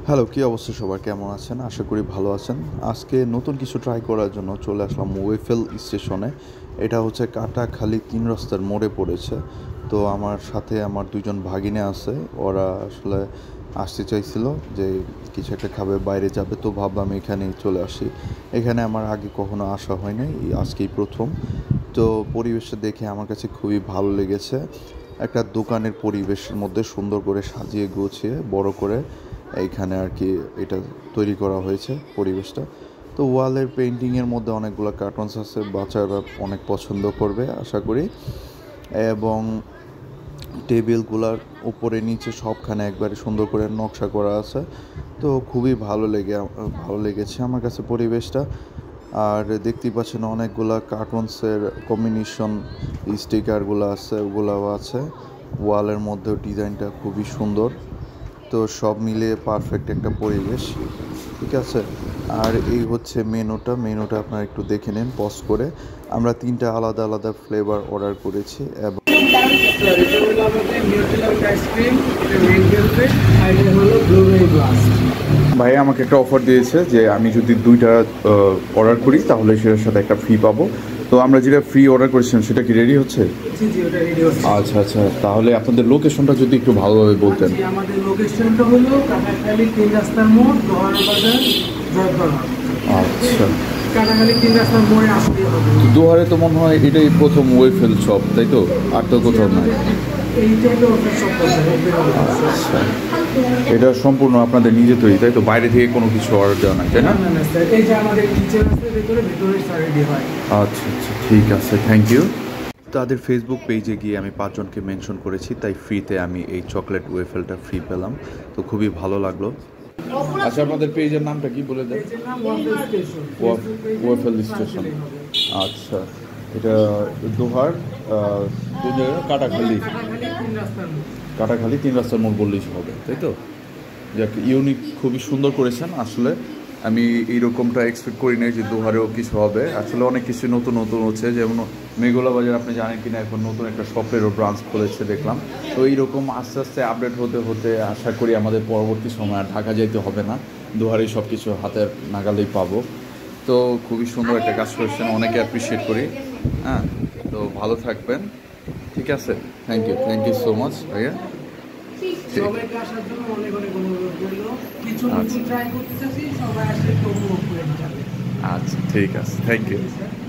Hello, কী অবস্থা সবার? কেমন আছেন? আশা করি ভালো আছেন। আজকে নতুন কিছু ট্রাই করার জন্য চলে আসলাম ওয়েফেল স্টেশনে। এটা হচ্ছে কাটাখালী ৩ রাস্তার মোড়ে পড়েছে। তো আমার সাথে আমার ২ জন ভাগিনে আছে। ওরা আসলে আসতে চাইছিল যে কিছু একটা খাবে, বাইরে যাবে, তো ভাবলাম এখানেই চলে আসি। এখানে আমার আগে কখনো আসা হয় নাই, এই আজকেই প্রথম। তো পরিবেশটা দেখে আমার কাছে খুবই ভালো লেগেছে। একটা দোকানের পরিবেশের মধ্যে সুন্দর করে সাজিয়ে গুছিয়ে বড় করে এইখানে আর কি এটা তৈরি করা হয়েছে পরিবেশটা। তো ওয়ালের পেন্টিংয়ের মধ্যে অনেকগুলো কার্টুনস আছে, বাচ্চারা অনেক পছন্দ করবে আশা করি। এবং টেবিলগুলার উপরে নিচে সবখানে একবারে সুন্দর করে নকশা করা আছে। তো খুবই ভালো লেগেছে আমার কাছে পরিবেশটা। আর দেখতেই পাচ্ছেন অনেকগুলা কার্টুনসের কম্বিনেশন স্টিকারগুলো আছে, ওগুলাও আছে। ওয়ালের মধ্যেও ডিজাইনটা খুবই সুন্দর। তো সব মিলিয়ে পারফেক্ট একটা পরিবেশ, ঠিক আছে। আর এই হচ্ছে মেনুটা আপনারা একটু দেখে নিন পজ করে। আমরা 3টা আলাদা আলাদা ফ্লেভার অর্ডার করেছি এবং ভাই আমাকে একটা অফার দিয়েছে যে আমি যদি 2টা অর্ডার করি তাহলে সেটার সাথে একটা ফ্রি পাবো। তো আমরা যেটা ফ্রি অর্ডার করেছিলাম সেটা কি রেডি হচ্ছে? আচ্ছা আচ্ছা, তাহলে আপনাদের লোকেশনটা যদি একটু ভালোভাবে বলতেন। আমাদের লোকেশনটা হলো কাটাখালী 3 রাস্তার মোড়, দোহার বাজার, জয়পুরহাট। আচ্ছা, কাটাখালী 3 রাস্তার মোড়ে আসলেই হবে। দোহারে তো মনে হয় এটাই প্রথম ওয়েফেল শপ, তাই তো? আর তো কোথাও নাই। আচ্ছা, এটা সম্পূর্ণ আপনাদের নিজে তৈরি, তাই তো? বাইরে থেকে কোনো কিছু অর্ডার দেওয়া নাই, তাই না? আচ্ছা আচ্ছা, ঠিক আছে, থ্যাংক ইউ। তাদের ফেসবুক পেজে গিয়ে আমি 5 জনকে মেনশন করেছি, তাই ফ্রিতে আমি এই চকলেট ওয়েফেলটা ফ্রি পেলাম। তো খুবই ভালো লাগলো। আচ্ছা, আপনাদের পেজের নামটা কি বলে দেন? Waffle station. আচ্ছা, এটা দোহার কাটাখালী 3 রাস্তার মোড় বললেই হবে, তাই তো? যাক, ইউনিক, খুবই সুন্দর করেছেন। আসলে আমি এইরকমটা এক্সপেক্ট করি নাই যে দোহারেও কিছু হবে। আসলে অনেক কিছু নতুন নতুন হচ্ছে, যেমন মেঘলা বাজার আপনি জানেন কিনা, এখন নতুন একটা শপেরও ব্রাঞ্চ খুলেছে দেখলাম। তো এইরকম আস্তে আস্তে আপডেট হতে হতে আশা করি আমাদের পরবর্তী সময় আর ঢাকা যেতে হবে না, দোহারেই সব কিছু হাতের নাগালেই পাবো। তো খুবই সুন্দর একটা কাজ করেছেন, অনেকে অ্যাপ্রিসিয়েট করি। হ্যাঁ, তো ভালো থাকবেন, ঠিক আছে? থ্যাংক ইউ সো মাচ ভাইয়া। আচ্ছা, ঠিক আছে, থ্যাংক ইউ।